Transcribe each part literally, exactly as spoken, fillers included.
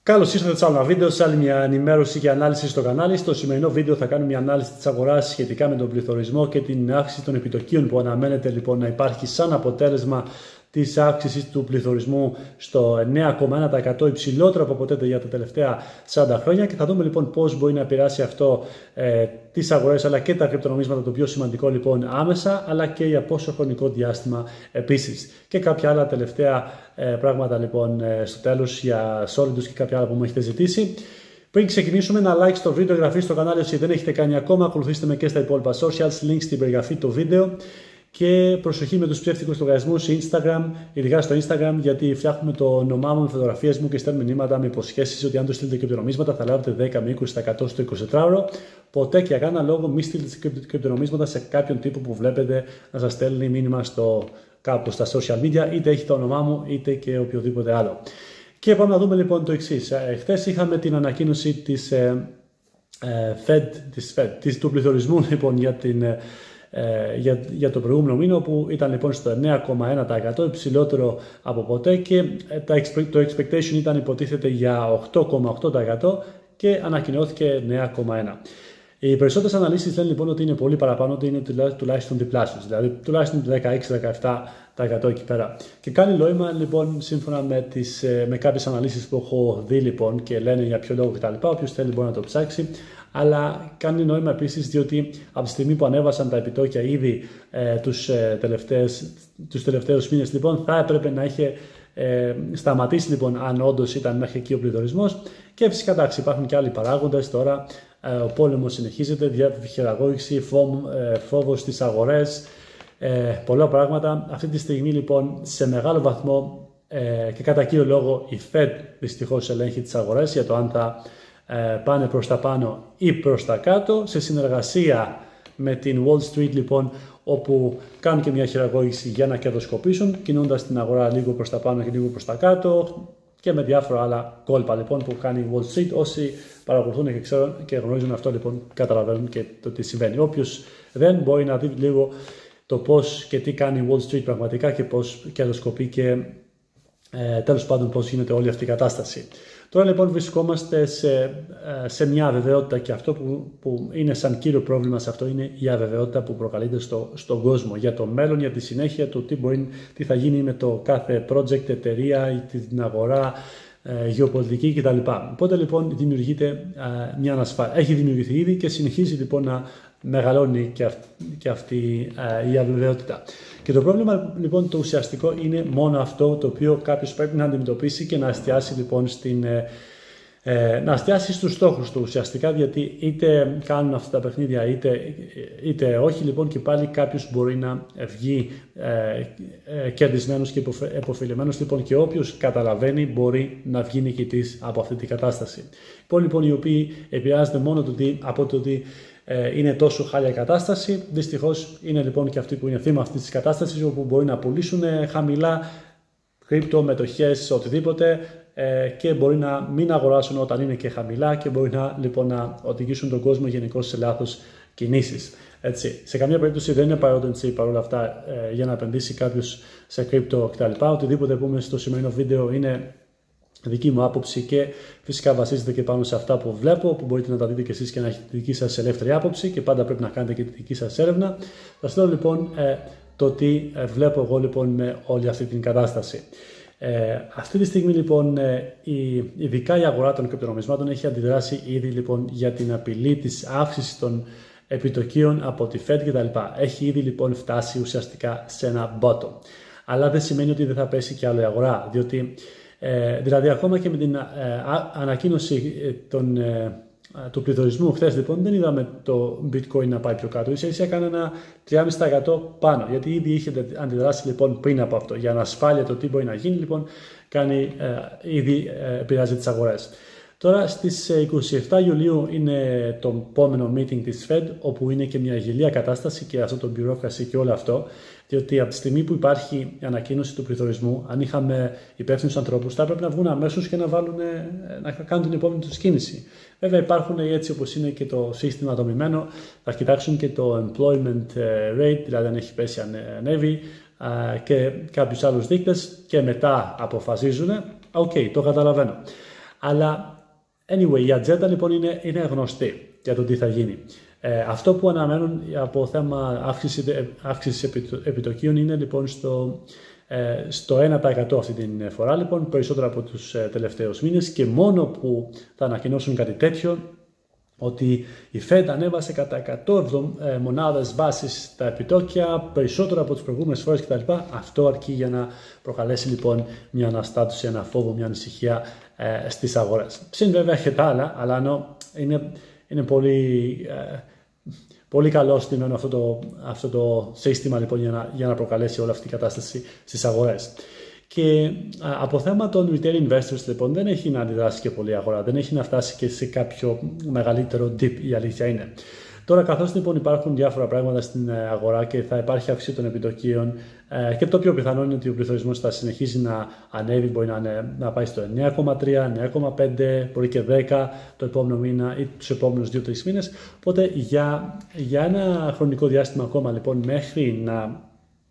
Καλώς ήρθατε σε άλλο ένα βίντεο, σε άλλη μια ενημέρωση και ανάλυση στο κανάλι. Στο σημερινό βίντεο θα κάνουμε μια ανάλυση της αγοράς σχετικά με τον πληθωρισμό και την αύξηση των επιτοκίων που αναμένεται λοιπόν να υπάρχει σαν αποτέλεσμα της αύξησης του πληθωρισμού στο εννέα κόμμα ένα τοις εκατό, υψηλότερο από ποτέ για τα τελευταία σαράντα χρόνια. Και θα δούμε λοιπόν πώς μπορεί να επηρεάσει αυτό ε, τις αγορές αλλά και τα κρυπτονομίσματα, το πιο σημαντικό λοιπόν άμεσα, αλλά και για πόσο χρονικό διάστημα επίσης. Και κάποια άλλα τελευταία ε, πράγματα λοιπόν ε, στο τέλος για Solidus και κάποια άλλα που μου έχετε ζητήσει. Πριν ξεκινήσουμε, ένα like στο βίντεο, εγγραφή στο κανάλι όσοι δεν έχετε κάνει ακόμα, ακολουθήστε με και στα υπόλοιπα socials, link στην περιγραφή του βίντεο. Και προσοχή με τους ψεύτικους λογαριασμούς Instagram, ειδικά στο Instagram, γιατί φτιάχνουμε το όνομά μου με φωτογραφίες μου και στέλνουμε μηνύματα με υποσχέσεις ότι αν το στείλετε κρυπτονομίσματα θα λάβετε δέκα με είκοσι τοις εκατό στο εικοσιτετράωρο. Ποτέ και για κανένα λόγο μη στείλετε κρυπτονομίσματα σε κάποιον τύπο που βλέπετε να σας στέλνει μήνυμα στο, κάπου στα social media, είτε έχει το όνομά μου είτε και οποιοδήποτε άλλο. Και πάμε να δούμε λοιπόν το εξής. Ε, χθες είχαμε την ανακοίνωση της ε, ε, Fed, της Fed της, του πληθωρισμού λοιπόν για την. Ε, Για, για το προηγούμενο μήνα, που ήταν λοιπόν στο εννέα κόμμα ένα τοις εκατό, υψηλότερο από ποτέ, και το expectation ήταν υποτίθεται για οκτώ κόμμα οκτώ τοις εκατό και ανακοινώθηκε εννέα κόμμα ένα τοις εκατό. Οι περισσότερες αναλύσεις λένε λοιπόν ότι είναι πολύ παραπάνω, ότι είναι τουλάχιστον διπλάσιος, δηλαδή τουλάχιστον δεκαέξι με δεκαεπτά τοις εκατό εκεί πέρα. Και κάνει νόημα λοιπόν σύμφωνα με, τις, με κάποιες αναλύσεις που έχω δει λοιπόν και λένε για ποιο λόγο κτλ. Όποιος θέλει μπορεί να το ψάξει. Αλλά κάνει νόημα επίσης διότι από τη στιγμή που ανέβασαν τα επιτόκια ήδη ε, τους, ε, τελευταίες, τους τελευταίους μήνες, λοιπόν, θα έπρεπε να είχε ε, σταματήσει λοιπόν αν όντως ήταν μέχρι εκεί ο πληθωρισμός. Και φυσικά εντάξει, υπάρχουν και άλλοι παράγοντες τώρα. Ε, ο πόλεμος συνεχίζεται, διαχειραγώγηση, ε, φόβος στις αγορές, ε, πολλά πράγματα. Αυτή τη στιγμή λοιπόν σε μεγάλο βαθμό ε, και κατά κύριο λόγο η Fed δυστυχώς ελέγχει τις αγορές για το αν θα πάνε προς τα πάνω ή προς τα κάτω, σε συνεργασία με την Wall Street λοιπόν, όπου κάνουν και μια χειραγώγηση για να κερδοσκοπήσουν, κινώντας την αγορά λίγο προς τα πάνω και λίγο προς τα κάτω, και με διάφορα άλλα κόλπα λοιπόν που κάνει η Wall Street. Όσοι παρακολουθούν και ξέρουν και γνωρίζουν αυτό λοιπόν, καταλαβαίνουν και το τι συμβαίνει. Όποιος δεν, μπορεί να δει λίγο το πώς και τι κάνει η Wall Street πραγματικά και πώς κερδοσκοπεί και ε, τέλος πάντων πώς γίνεται όλη αυτή η κατάσταση. Τώρα λοιπόν βρισκόμαστε σε, σε μια αβεβαιότητα, και αυτό που, που είναι σαν κύριο πρόβλημα σε αυτό είναι η αβεβαιότητα που προκαλείται στο, στον κόσμο για το μέλλον, για τη συνέχεια του τι, μπορεί, τι θα γίνει με το κάθε project, εταιρεία ή την αγορά, ε, γεωπολιτική κτλ. Οπότε λοιπόν δημιουργείται ε, μια ανασφάλεια. Έχει δημιουργηθεί ήδη και συνεχίζει λοιπόν να μεγαλώνει και, αυ, και αυτή ε, η αβεβαιότητα. Και το πρόβλημα λοιπόν το ουσιαστικό είναι μόνο αυτό το οποίο κάποιος πρέπει να αντιμετωπίσει και να εστιάσει λοιπόν στην, ε, να εστιάσει στους στόχους του ουσιαστικά, γιατί είτε κάνουν αυτά τα παιχνίδια είτε, είτε όχι λοιπόν, και πάλι κάποιος μπορεί να βγει ε, ε, κερδισμένος και επωφελημένος λοιπόν, και όποιος καταλαβαίνει μπορεί να βγει νικητής από αυτή την κατάσταση. Λοιπόν, λοιπόν οι οποίοι επηρεάζονται μόνο το τι, από το ότι είναι τόσο χάλια η κατάσταση, δυστυχώς είναι λοιπόν και αυτοί που είναι θύμα αυτής της κατάστασης, όπου μπορεί να πουλήσουν χαμηλά κρύπτο, μετοχές, οτιδήποτε, και μπορεί να μην αγοράσουν όταν είναι και χαμηλά, και μπορεί να, λοιπόν, να οδηγήσουν τον κόσμο γενικώς σε λάθος κινήσεις. Έτσι. Σε καμία περίπτωση δεν είναι παρόντενση παρόλα αυτά για να επενδύσει κάποιος σε κρύπτο κτλ. Οτιδήποτε πούμε στο σημερινό βίντεο είναι δική μου άποψη και φυσικά βασίζεται και πάνω σε αυτά που βλέπω, που μπορείτε να τα δείτε και εσείς και να έχετε τη δική σας ελεύθερη άποψη, και πάντα πρέπει να κάνετε και τη δική σας έρευνα. Θα σας λέω λοιπόν ε, το τι ε, βλέπω εγώ λοιπόν με όλη αυτή την κατάσταση. Ε, αυτή τη στιγμή λοιπόν ε, η, ειδικά η αγορά των κρυπτονομισμάτων έχει αντιδράσει ήδη λοιπόν για την απειλή της αύξησης των επιτοκίων από τη Fed κτλ. Έχει ήδη λοιπόν φτάσει ουσιαστικά σε ένα bottom. Αλλά δεν σημαίνει ότι δεν θα πέσει κι άλλο η αγορά, διότι Ε, δηλαδή ακόμα και με την ε, ανακοίνωση ε, των, ε, του πληθωρισμού χθες λοιπόν δεν είδαμε το bitcoin να πάει πιο κάτω, ίσα ίσα έκανε ένα τρία κόμμα πέντε τοις εκατό πάνω, γιατί ήδη είχε αντιδράσει λοιπόν πριν από αυτό. Για ανασφάλεια το τι μπορεί να γίνει λοιπόν κάνει, ε, ήδη ε, επηρεάζει τις αγορές. Τώρα στις είκοσι επτά Ιουλίου είναι το επόμενο meeting της Fed, όπου είναι και μια γελία κατάσταση και αυτό το bureaucracy και όλο αυτό, διότι από τη στιγμή που υπάρχει η ανακοίνωση του πληθωρισμού, αν είχαμε υπεύθυνους ανθρώπους, θα έπρεπε να βγουν αμέσως και να, βάλουν, να κάνουν την επόμενη τους κίνηση. Βέβαια υπάρχουν, έτσι όπως είναι και το σύστημα δομημένο, θα κοιτάξουν και το employment rate, δηλαδή αν έχει πέσει, ανέβει, και κάποιους άλλους δείκτες, και μετά αποφασίζουν. Οκ, okay, το καταλαβαίνω. Αλλά anyway, η ατζέντα λοιπόν είναι, είναι γνωστή για το τι θα γίνει. Ε, αυτό που αναμένουν από θέμα αύξηση, αύξησης επιτοκίων είναι λοιπόν στο, ε, στο ένα τοις εκατό αυτή την φορά, λοιπόν, περισσότερο από τους ε, τελευταίους μήνες, και μόνο που θα ανακοινώσουν κάτι τέτοιο, ότι η Fed ανέβασε κατά εκατό μονάδες βάσης τα επιτόκια, περισσότερο από τις προηγούμενες φορές κτλ. Αυτό αρκεί για να προκαλέσει λοιπόν μια αναστάτωση, ένα φόβο, μια ανησυχία ε, στις αγορές. Συν βέβαια και τα άλλα, αλλά ενώ είναι, είναι πολύ, ε, πολύ καλό στημένο αυτό το, αυτό το σύστημα λοιπόν, για, να, για να προκαλέσει όλη αυτή η κατάσταση στις αγορές. Και από θέμα των retail investors λοιπόν δεν έχει να αντιδράσει και πολύ η αγορά, δεν έχει να φτάσει και σε κάποιο μεγαλύτερο dip, η αλήθεια είναι. Τώρα, καθώς λοιπόν υπάρχουν διάφορα πράγματα στην αγορά και θα υπάρχει αύξηση των επιτοκίων, και το πιο πιθανό είναι ότι ο πληθωρισμός θα συνεχίσει να ανέβει, μπορεί να, είναι, να πάει στο εννέα κόμμα τρία, εννέα κόμμα πέντε, μπορεί και δέκα το επόμενο μήνα ή τους επόμενους δύο τρεις μήνες. Οπότε για, για ένα χρονικό διάστημα ακόμα λοιπόν, μέχρι να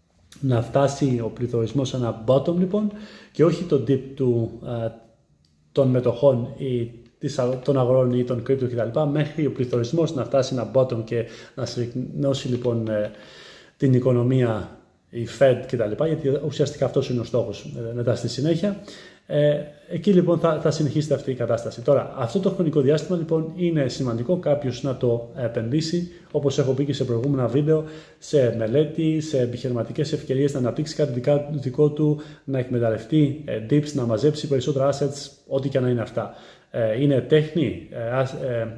να φτάσει ο πληθωρισμός σε ένα bottom λοιπόν, και όχι το dip του, α, των μετοχών ή των αγορών ή των crypto κτλ, μέχρι ο πληθωρισμός να φτάσει ένα bottom και να συρρυκνώσει λοιπόν ε, την οικονομία, η Fed κτλ, γιατί ουσιαστικά αυτός είναι ο στόχος ε, μετά στη συνέχεια. Ε, εκεί λοιπόν θα, θα συνεχίσει αυτή η κατάσταση. Τώρα, αυτό το χρονικό διάστημα λοιπόν είναι σημαντικό κάποιος να το επενδύσει, όπως έχω πει και σε προηγούμενα βίντεο, σε μελέτη, σε επιχειρηματικές ευκαιρίες, να αναπτύξει κάτι δικά, δικό του, να εκμεταλλευτεί ε, dips, να μαζέψει περισσότερα assets, ό,τι και να είναι αυτά. Ε, είναι τέχνη, ε, ε, ε,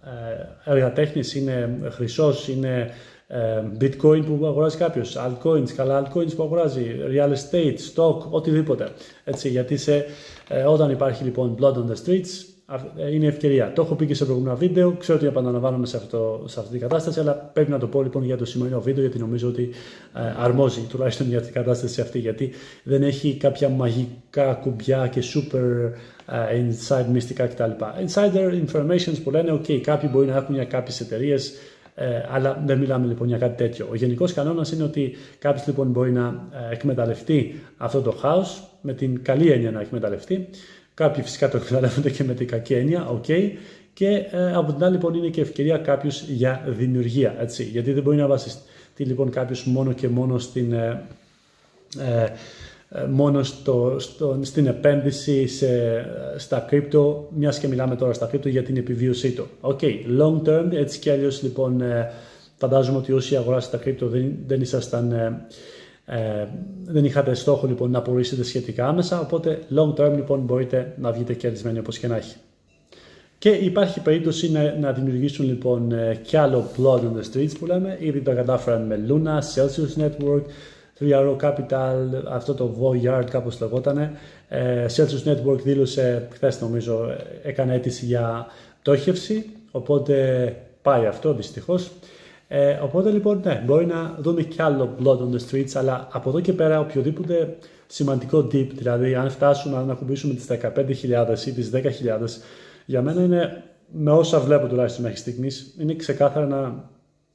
έργα τέχνης, είναι χρυσός, είναι bitcoin που αγοράζει κάποιος, altcoins, καλά altcoins που αγοράζει, real estate, stock, οτιδήποτε. Έτσι, γιατί σε, ε, όταν υπάρχει λοιπόν blood on the streets, είναι ευκαιρία. Το έχω πει και σε προηγούμενα βίντεο, ξέρω ότι επαναλαμβάνομαι σε, αυτό, σε αυτή την κατάσταση, αλλά πρέπει να το πω λοιπόν για το σημερινό βίντεο, γιατί νομίζω ότι ε, αρμόζει τουλάχιστον για την κατάσταση αυτή, γιατί δεν έχει κάποια μαγικά κουμπιά και super uh, inside μυστικά κτλ. Insider information που λένε, ok, κάποιοι μπορεί να έχουν για κάποιες εταιρείες, Ε, αλλά δεν μιλάμε λοιπόν για κάτι τέτοιο. Ο γενικός κανόνας είναι ότι κάποιος λοιπόν μπορεί να ε, εκμεταλλευτεί αυτό το χάος, με την καλή έννοια να εκμεταλλευτεί. Κάποιοι φυσικά το εκμεταλλεύονται και με την κακή έννοια, ok. Και ε, από την άλλη λοιπόν είναι και ευκαιρία κάποιος για δημιουργία, έτσι. Γιατί δεν μπορεί να βασιστεί λοιπόν κάποιος μόνο και μόνο στην... Ε, ε, μόνο στο, στο, στην επένδυση σε, στα crypto, μιας και μιλάμε τώρα στα crypto για την επιβίωσή του. Ok, long term, έτσι κι αλλιώς λοιπόν φαντάζομαι ότι όσοι αγοράσετε τα crypto δεν, δεν ήσασταν, ε, ε, δεν είχατε στόχο λοιπόν να πουλήσετε σχετικά άμεσα, οπότε long term λοιπόν μπορείτε να βγείτε κερδισμένοι όπως και να έχει. Και υπάρχει περίπτωση να, να δημιουργήσουν λοιπόν κι άλλο blood on the streets που λέμε, ήδη το κατάφεραν με Luna, Celsius Network, Three Arrow Capital, αυτό το Voyard κάπως λεγότανε. Ε, Celsius Network δήλωσε χθες νομίζω, έκανε αίτηση για πτώχευση, οπότε πάει αυτό δυστυχώς. Ε, οπότε λοιπόν ναι, μπορεί να δούμε κι άλλο blood on the streets, αλλά από εδώ και πέρα οποιοδήποτε σημαντικό dip, δηλαδή αν φτάσουμε να ακουμπήσουμε τις δεκαπέντε χιλιάδες ή τις δέκα χιλιάδες, για μένα είναι, με όσα βλέπω τουλάχιστον μέχρι στιγμής, είναι ξεκάθαρα ένα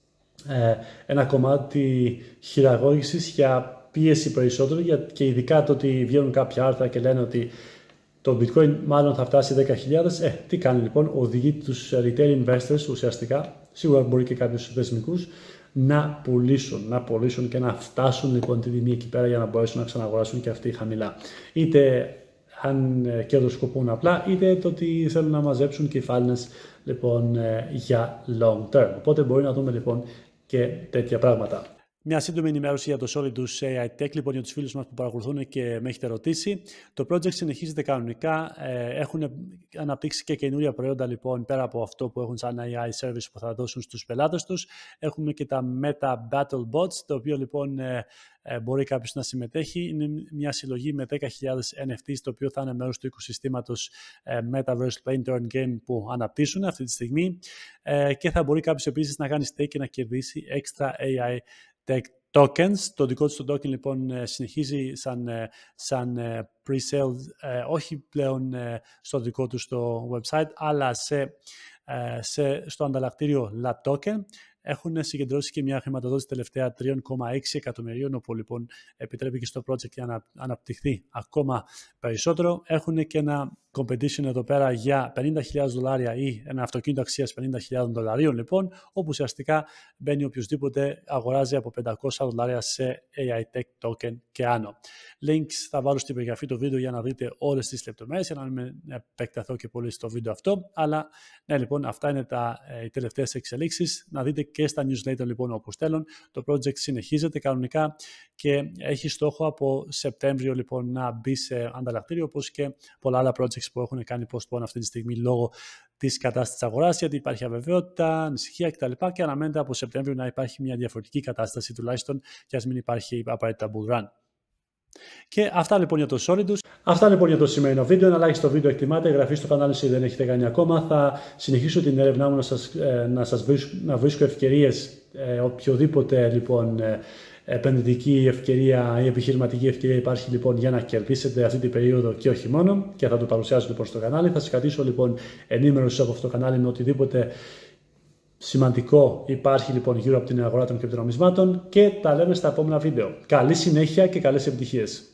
ένα κομμάτι χειραγώγησης για πίεση περισσότερο, και ειδικά το ότι βγαίνουν κάποια άρθρα και λένε ότι το bitcoin μάλλον θα φτάσει δέκα χιλιάδες. Ε, τι κάνει λοιπόν, οδηγεί τους retail investors ουσιαστικά, σίγουρα μπορεί και κάποιους θεσμικούς, να πουλήσουν, να πουλήσουν και να φτάσουν λοιπόν τη τιμή εκεί πέρα για να μπορέσουν να ξαναγοράσουν και αυτοί χαμηλά. Είτε αν κερδοσκοπούν απλά, είτε το ότι θέλουν να μαζέψουν κεφάλαινες λοιπόν για long term. Οπότε μπορεί να δούμε λοιπόν και τέτοια πράγματα. Μια σύντομη ενημέρωση για το Solidus έι άι Tech, λοιπόν, για τους φίλους μας που παρακολουθούν και με έχετε ρωτήσει. Το project συνεχίζεται κανονικά. Ε, έχουν αναπτύξει και καινούρια προϊόντα, λοιπόν, πέρα από αυτό που έχουν σαν έι άι service που θα δώσουν στους πελάτες τους. Έχουμε και τα Meta Battle Bots, το οποίο λοιπόν ε, ε, μπορεί κάποιος να συμμετέχει. Είναι μια συλλογή με δέκα χιλιάδες εν εφ τι, το οποίο θα είναι μέρος του οικοσυστήματος ε, Metaverse Play Turn Game που αναπτύσσουν αυτή τη στιγμή. Ε, και θα μπορεί κάποιος επίσης να κάνει stake και να κερδίσει extra έι άι Tech tokens. Το δικό του το token λοιπόν συνεχίζει σαν, σαν pre-sale, όχι πλέον στο δικό του το website, αλλά σε, σε, στο ανταλλακτήριο Lab Token. Έχουν συγκεντρώσει και μια χρηματοδότηση τελευταία τρία κόμμα έξι εκατομμυρίων, όπου λοιπόν επιτρέπει και στο project για να αναπτυχθεί ακόμα περισσότερο. Έχουν και ένα competition εδώ πέρα για πενήντα χιλιάδες δολάρια ή ένα αυτοκίνητο αξίας πενήντα χιλιάδες δολαρίων λοιπόν, όπου ουσιαστικά μπαίνει οποιοδήποτε αγοράζει από πεντακόσια δολάρια σε έι άι Tech Token και άνω. Links θα βάλω στην περιγραφή του βίντεο για να δείτε όλες τις λεπτομέρειες, για να μην επεκταθώ και πολύ στο βίντεο αυτό, αλλά ναι λοιπόν αυτά είναι τα, ε, οι τελευταίες εξελίξεις. Να δείτε και στα newsletter λοιπόν όπου στέλνουν, το project συνεχίζεται κανονικά και έχει στόχο από Σεπτέμβριο λοιπόν να μπει σε ανταλλακτήριο, όπως και πολλά άλλα projects που έχουν κάνει postpone αυτή τη στιγμή λόγω της κατάστασης της αγοράς, γιατί υπάρχει αβεβαιότητα, ανησυχία κτλ. Και αναμένεται από Σεπτέμβριο να υπάρχει μια διαφορετική κατάσταση τουλάχιστον, και ας μην υπάρχει απαραίτητα bull run. Και αυτά λοιπόν για το Solidus. Αυτά λοιπόν για το σημερινό βίντεο. Ένα like στο βίντεο εκτιμάτε, εγγραφή στο κανάλι αν δεν έχετε κάνει ακόμα. Θα συνεχίσω την έρευνά μου να σας, να σας βρίσκω, να βρίσκω ευκαιρίες, ε, οποιοδήποτε λοιπόν ε, επενδυτική ευκαιρία ή επιχειρηματική ευκαιρία υπάρχει λοιπόν για να κερδίσετε αυτή την περίοδο και όχι μόνο, και θα το παρουσιάσω λοιπόν στο κανάλι. Θα σας κρατήσω λοιπόν ενήμερους από αυτό το κανάλι με οτιδήποτε σημαντικό υπάρχει λοιπόν γύρω από την αγορά των κρυπτονομισμάτων, και τα λέμε στα επόμενα βίντεο. Καλή συνέχεια και καλές επιτυχίες!